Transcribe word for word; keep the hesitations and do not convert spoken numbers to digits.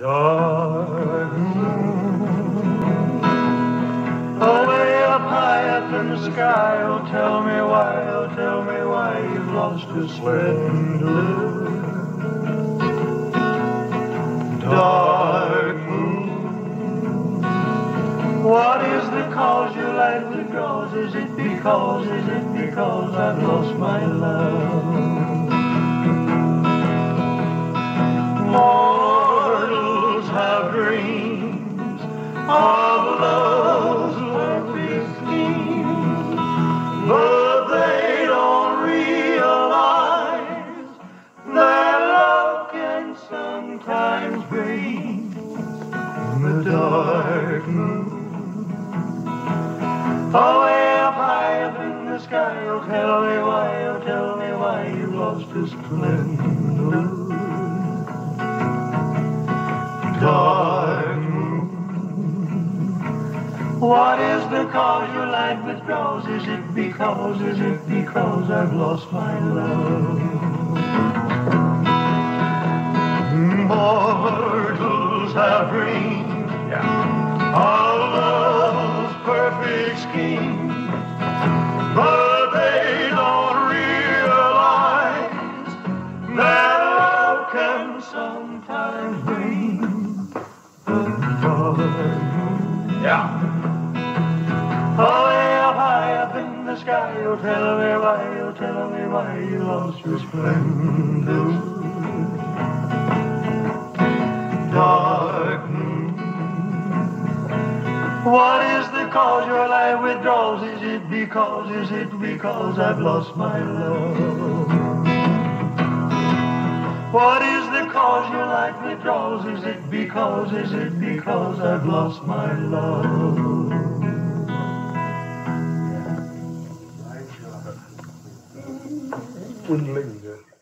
Dark moon, away up high up in the sky. Oh, tell me why, oh, tell me why you've lost your splendor. Dark moon, what is the cause your light withdraws? Is it because, is it because I've lost my love? Mortals have dreams of love's perfect scheme, but they don't realize that love can sometimes bring the dark moon. Away up high up in the sky, oh tell me why, oh tell me why you lost your splendor. Dark moon, what is the cause your light withdraws? Is it because, is it because I've lost my love? Mortals have dreamed yeah. of love's perfect scheme, but they don't realize that love can sometimes bring the dark moon. Yeah. Away up high up in the sky, oh tell me why, oh tell me why you lost your splendor. Dark moon, what is the cause your light withdraws? Is it because, is it because I've lost my love? What is the cause your light withdraws? Is it because, is it because I've lost my love? Wouldn't linger.